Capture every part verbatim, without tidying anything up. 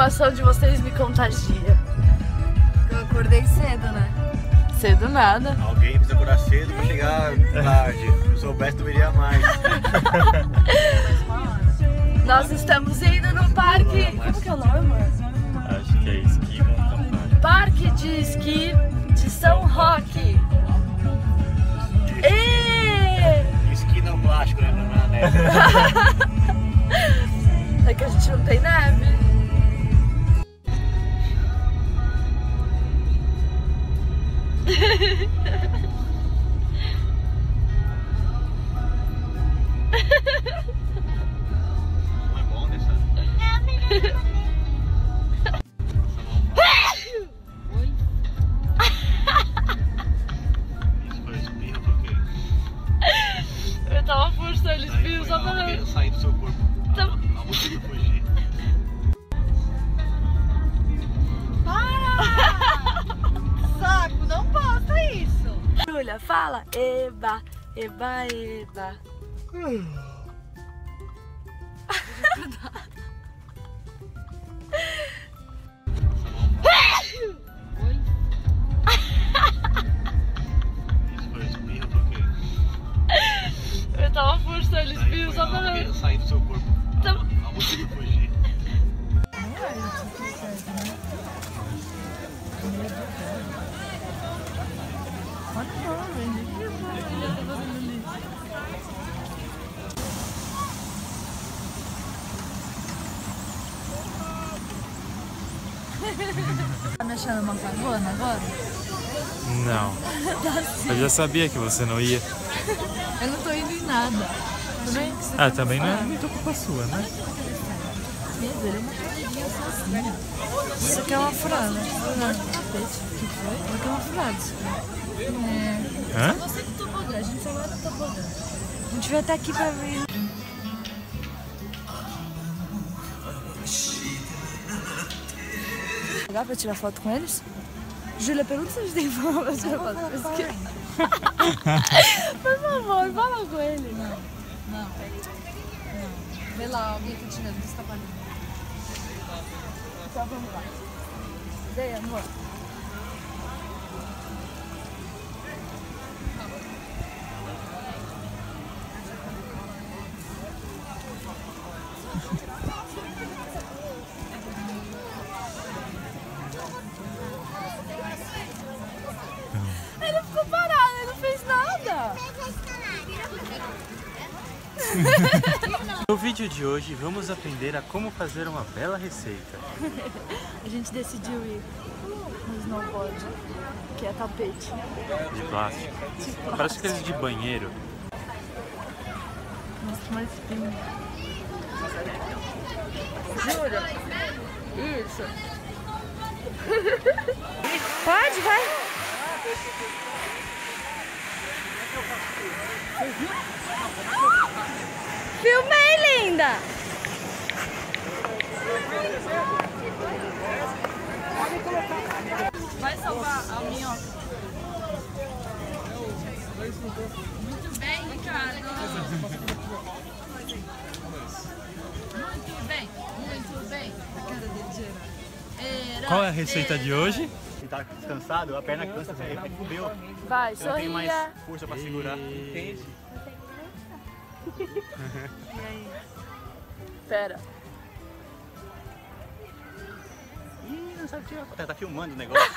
animação de vocês me contagia. Eu acordei cedo, né? Cedo nada. Alguém precisa acordar cedo pra chegar tarde. Se eu soubesse, eu iria mais. Nós estamos indo no parque. Como que é o nome, amor? Acho que é esqui mountain park. Parque de esqui de São Roque. E... Esqui não plástico, né? Não é neve. É que a gente não tem neve. Não é bom dessa? Oi? Isso foi espirro porque Eu tava forçando espirro só pra não ver. sair do seu corpo. Tá- A motivo de fugir. Saco, não posta isso! Júlia, fala. Eba, eba, eba. Oi? Isso foi espirro porque Eu tava forçando espirro só pra ver. não sair do seu corpo. Tá- A motivo de fugir. Tá me achando uma cagona agora? Não. Eu já sabia que você não ia. Eu não tô indo em nada. Também? Ah, também não é muita culpa sua, né? Medo, ele é uma corridinha sozinha. Isso aqui é uma furada. Não, peixe. O que foi? Isso aqui é uma furada. É. Hã? Você do tobogã, a gente só vai no tobogã. A gente veio até aqui pra ver. Dá pra tirar foto com eles? Júlia, pergunta se a gente tem fama pra tirar foto com eles. Por favor, fala com ele. Não, não, pega. Não. Vê lá, alguém tá tirando dos trabalhos. Então vamos lá. Vem, amor. Ele ficou parado, ele não fez nada. No vídeo de hoje vamos aprender a como fazer uma bela receita. A gente decidiu ir no snowboard, que é tapete. De plástico. Parece aqueles de banheiro. Mostra mais fino. Júlia? Isso. Pode, vai. Filmei, linda! Vai salvar a minhoca. Muito bem, Ricardo. Muito bem, muito bem. A cara dele geral. Qual é a receita de hoje? Se tá descansado, a perna cansa, você fudeu. Vai, Eu não tenho mais sorria. força pra segurar. Entende? E aí? Pera. Ih, não sabe tirar. Tá, tá filmando o negócio.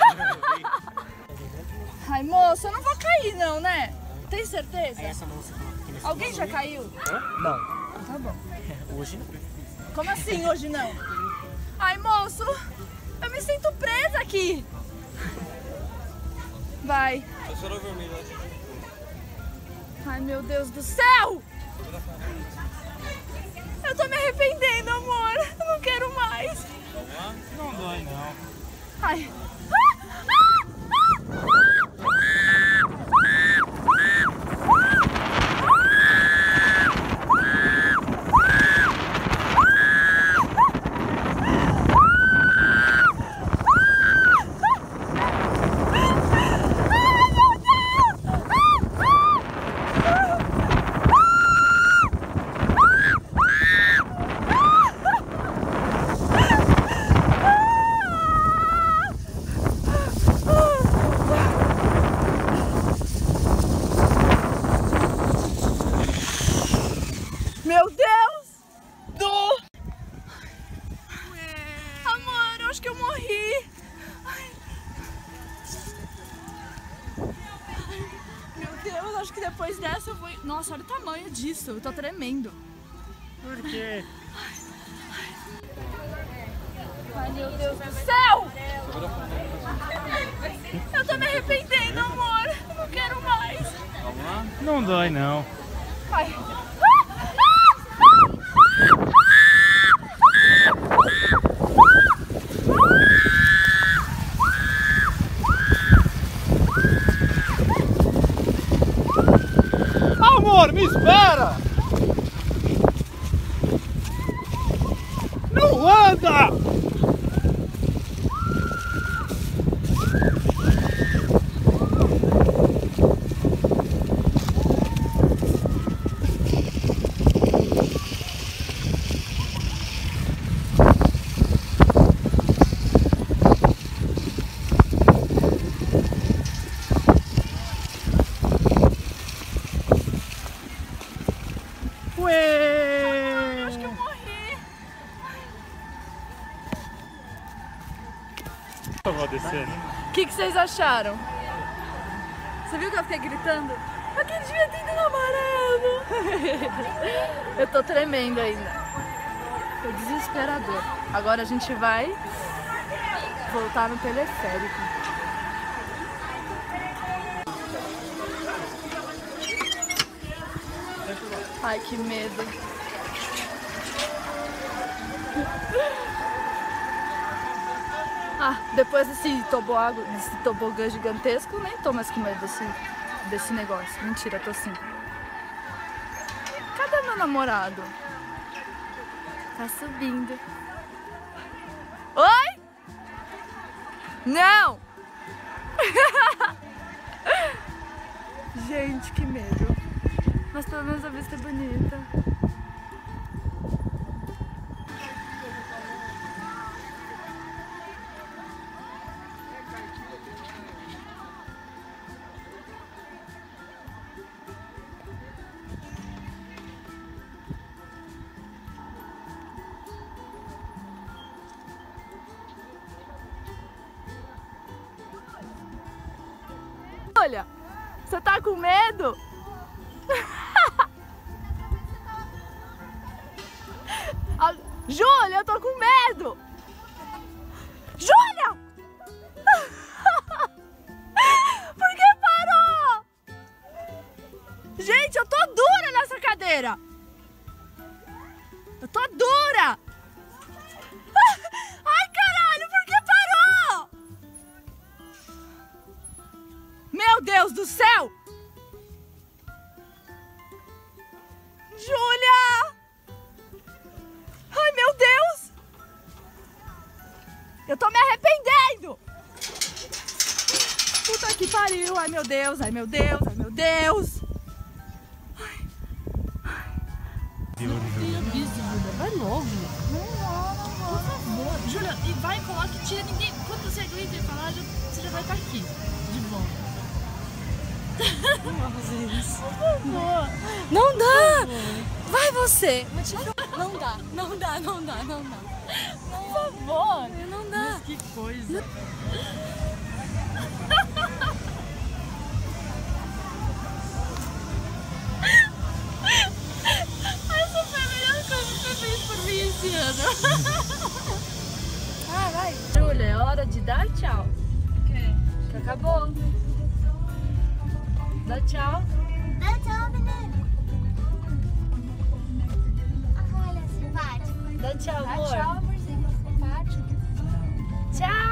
Ai, moço, eu não vou cair não, né? Tem certeza? Essa moça aqui nesse Alguém já caiu? Não. Tá bom. Hoje não. Como assim hoje não? Ai, moço, eu me sinto presa aqui. Vai. Ai, meu Deus do céu! Eu tô me arrependendo, amor. Eu não quero mais. Não dói não. Ai. Meu Deus! Do... Amor, eu acho que eu morri. Ai. Meu Deus, acho que depois dessa eu vou... Nossa, olha o tamanho disso, eu tô tremendo. Por quê? Ai, meu Deus do céu! Eu tô me arrependendo, amor. Eu não quero mais. Vamos lá? Não dói, não. Ai. Amor, me espera! Não anda! Ué! Acho que eu morri. Eu vou descendo. O que, que vocês acharam? Você viu que eu fiquei gritando? Eu que devia ter ido amarelo. Eu tô tremendo ainda. Foi desesperador. Agora a gente vai voltar no teleférico. Ai, que medo. Ah, depois desse tobogã, desse tobogã gigantesco, nem tô mais com medo desse, desse negócio. Mentira, tô sim. Cadê meu namorado? Tá subindo. Oi? Não! Gente, que medo. Mas pelo menos a vista é bonita. Olha, você tá com medo? Júlia, eu tô com medo! Júlia! Por que parou? Gente, eu tô dura nessa cadeira! Eu tô dura! Ai, caralho, por que parou? Meu Deus do céu! Júlia! Ai, meu Deus! Eu tô me arrependendo! Puta que pariu! Ai, meu Deus! Ai, meu Deus! Ai, meu Deus! Ai. Vai logo. Por favor. Júlia, e vai, coloca e tira ninguém. Quando você grita e falar, já- você já vai estar aqui. De volta. Não vai fazer isso. Por favor. Não dá! Vai você! Não dá, não dá, não dá, não dá. Por favor! Não dá. Mas que coisa! Essa foi a melhor coisa que você fez por mim esse ano. Ah, vai! Júlia, é hora de dar tchau. Que? Que acabou. Dá tchau. Dá tchau, menino. Olha, simpático. Dá tchau, Dá amor. tchau, amorzinho. Simpático. Tchau.